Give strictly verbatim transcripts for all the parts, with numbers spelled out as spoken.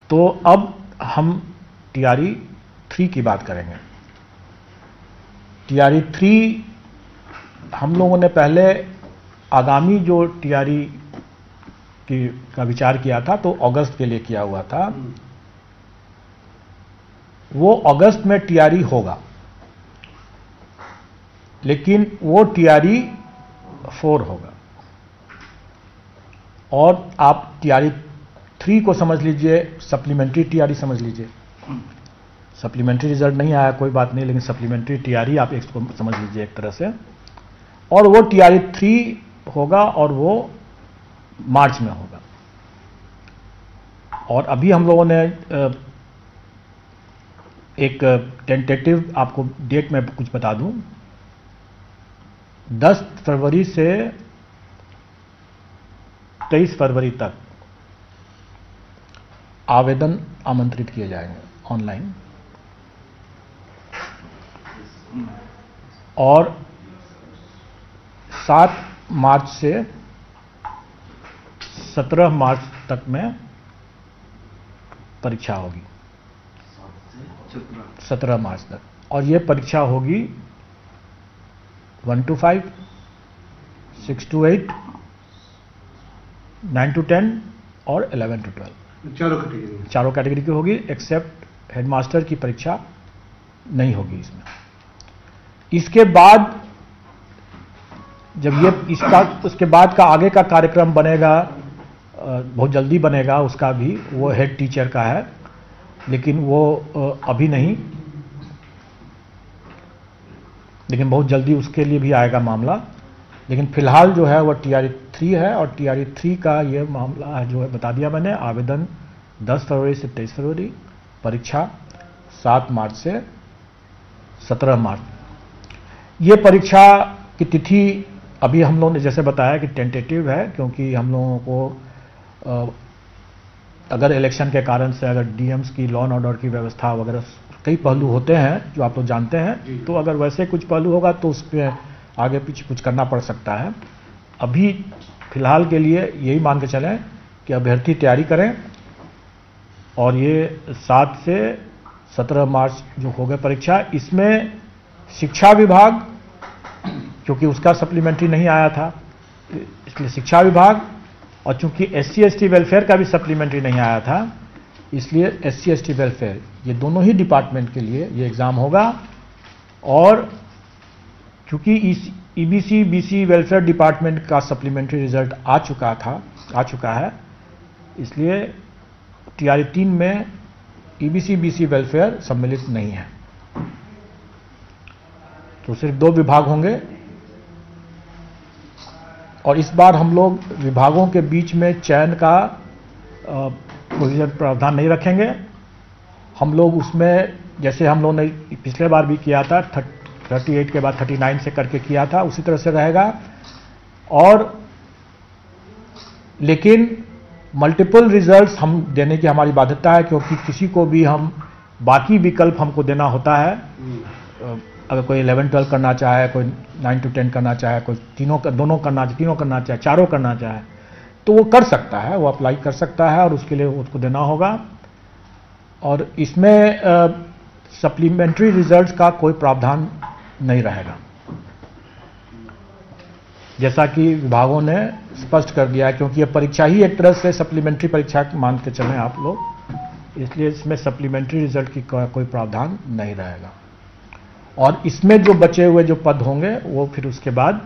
तो अब हम टीआरई थ्री की बात करेंगे। टीआरई थ्री हम लोगों ने पहले आगामी जो टीआरई की का विचार किया था तो अगस्त के लिए किया हुआ था, वो अगस्त में टीआरई होगा, लेकिन वो टीआरई फोर होगा। और आप टीआरई थ्री को समझ लीजिए सप्लीमेंट्री टीआरई समझ लीजिए। सप्लीमेंट्री रिजल्ट नहीं आया कोई बात नहीं, लेकिन सप्लीमेंट्री टीआरई आप इसको समझ लीजिए एक तरह से। और वो टीआरई थ्री होगा और वो मार्च में होगा। और अभी हम लोगों ने एक टेंटेटिव आपको डेट में कुछ बता दूं, दस फरवरी से तेईस फरवरी तक आवेदन आमंत्रित किए जाएंगे ऑनलाइन, और सात मार्च से सत्रह मार्च तक में परीक्षा होगी, सत्रह मार्च तक। और ये परीक्षा होगी one to five, six to eight, nine to ten और इलेवन टू ट्वेल्व, चारों कैटेगरी चारों कैटेगरी की होगी, एक्सेप्ट हेडमास्टर की परीक्षा नहीं होगी इसमें। इसके बाद जब ये इसका उसके बाद का आगे का कार्यक्रम बनेगा, बहुत जल्दी बनेगा उसका भी, वो हेड टीचर का है, लेकिन वो अभी नहीं, लेकिन बहुत जल्दी उसके लिए भी आएगा मामला। लेकिन फिलहाल जो है वो टीआरई थ्री है, और टीआरई थ्री का ये मामला जो है बता दिया मैंने। आवेदन दस फरवरी से तेईस फरवरी, परीक्षा सात मार्च से सत्रह मार्च। ये परीक्षा की तिथि अभी हम लोगों ने जैसे बताया कि टेंटेटिव है, क्योंकि हम लोगों को अगर इलेक्शन के कारण से अगर डीएम्स की लॉ एंड ऑर्डर की व्यवस्था वगैरह कई पहलू होते हैं जो आप लोग जानते हैं, तो अगर वैसे कुछ पहलू होगा तो उस पर आगे पीछे कुछ करना पड़ सकता है। अभी फिलहाल के लिए यही मान के चलें कि अभ्यर्थी तैयारी करें, और ये सात से सत्रह मार्च जो होगा परीक्षा, इसमें शिक्षा विभाग, क्योंकि उसका सप्लीमेंट्री नहीं आया था इसलिए शिक्षा विभाग, और चूंकि S C S T welfare का भी सप्लीमेंट्री नहीं आया था इसलिए S C S T welfare, ये दोनों ही डिपार्टमेंट के लिए ये एग्ज़ाम होगा। और चूंकि इस ईबीसी बीसी वेलफेयर डिपार्टमेंट का सप्लीमेंट्री रिजल्ट आ चुका था आ चुका है, इसलिए टीआरई तीन में ईबीसी बीसी वेलफेयर सम्मिलित नहीं है। तो सिर्फ दो विभाग होंगे, और इस बार हम लोग विभागों के बीच में चयन का प्रावधान नहीं रखेंगे। हम लोग उसमें जैसे हम लोगों ने पिछले बार भी किया था, अड़तीस के बाद उनतालीस से करके किया था, उसी तरह से रहेगा। और लेकिन मल्टीपल रिजल्ट्स हम देने की हमारी बाध्यता है, क्योंकि किसी को भी हम बाकी विकल्प हमको देना होता है। अगर कोई इलेवन ट्वेल्व करना चाहे, कोई नाइन टू टेन करना चाहे, कोई तीनों दोनों करना तीनों करना चाहे, चारों करना चाहे, तो वो कर सकता है, वो अप्लाई कर सकता है, और उसके लिए उसको देना होगा। और इसमें सप्लीमेंट्री रिजल्ट्स का कोई प्रावधान नहीं रहेगा, जैसा कि विभागों ने स्पष्ट कर दिया है, क्योंकि ये परीक्षा ही एक तरह से सप्लीमेंट्री परीक्षा मान के चलें आप लोग, इसलिए इसमें सप्लीमेंट्री रिजल्ट की कोई प्रावधान नहीं रहेगा। और इसमें जो बचे हुए जो पद होंगे वो फिर उसके बाद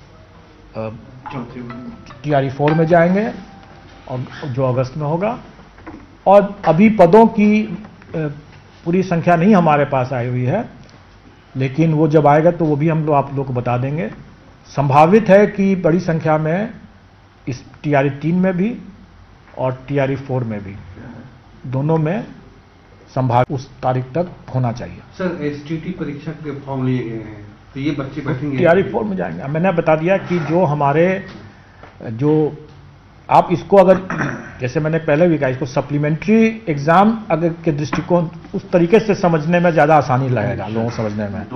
टीआरई फोर में जाएंगे, और जो अगस्त में होगा। और अभी पदों की पूरी संख्या नहीं हमारे पास आई हुई है, लेकिन वो जब आएगा तो वो भी हम लोग आप लोग को बता देंगे। संभावित है कि बड़ी संख्या में इस टीआरई तीन में भी और टीआरई फोर में भी, दोनों में संभावित उस तारीख तक होना चाहिए। सर, एसटीटी परीक्षा के फॉर्म लिए गए हैं, तो ये बच्चे बैठेंगे टीआरई फोर में जाएंगे। मैंने बता दिया कि जो हमारे जो आप इसको अगर जैसे मैंने पहले भी कहा, इसको सप्लीमेंट्री एग्जाम अगर के दृष्टिकोण उस तरीके से समझने में ज़्यादा आसानी लगेगा लोगों को समझने में।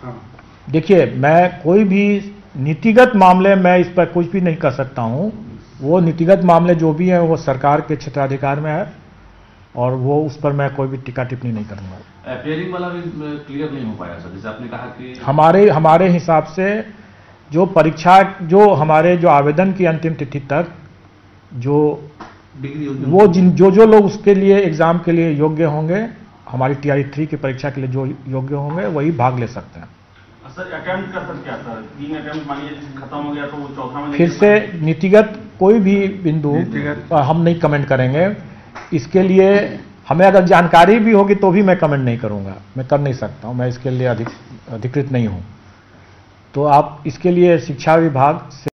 देखिए, मैं कोई भी नीतिगत मामले में इस पर कुछ भी नहीं कर सकता हूं, वो नीतिगत मामले जो भी हैं वो सरकार के क्षेत्राधिकार में है और वो उस पर मैं कोई भी टीका टिप्पणी नहीं करूंगा। अपेयरिंग वाला भी क्लियर नहीं हो पाया सर, जैसे आपने कहा कि हमारे हमारे हिसाब से जो परीक्षा जो हमारे जो आवेदन की अंतिम तिथि तक जो डिग्री वो जिन जो जो लोग उसके लिए एग्जाम के लिए योग्य होंगे, हमारी टीआरई थ्री की परीक्षा के लिए जो योग्य होंगे वही भाग ले सकते हैं। सर अटेम्प्ट का सर क्या सर, तीन अटेम्प्ट मानिए खत्म हो गया तो वो चौथा में फिर से नीतिगत कोई भी बिंदु हम नहीं कमेंट करेंगे। इसके लिए हमें अगर जानकारी भी होगी तो भी मैं कमेंट नहीं करूंगा, मैं कर नहीं सकता हूं, मैं इसके लिए अधिक अधिकृत नहीं हूं। तो आप इसके लिए शिक्षा विभाग से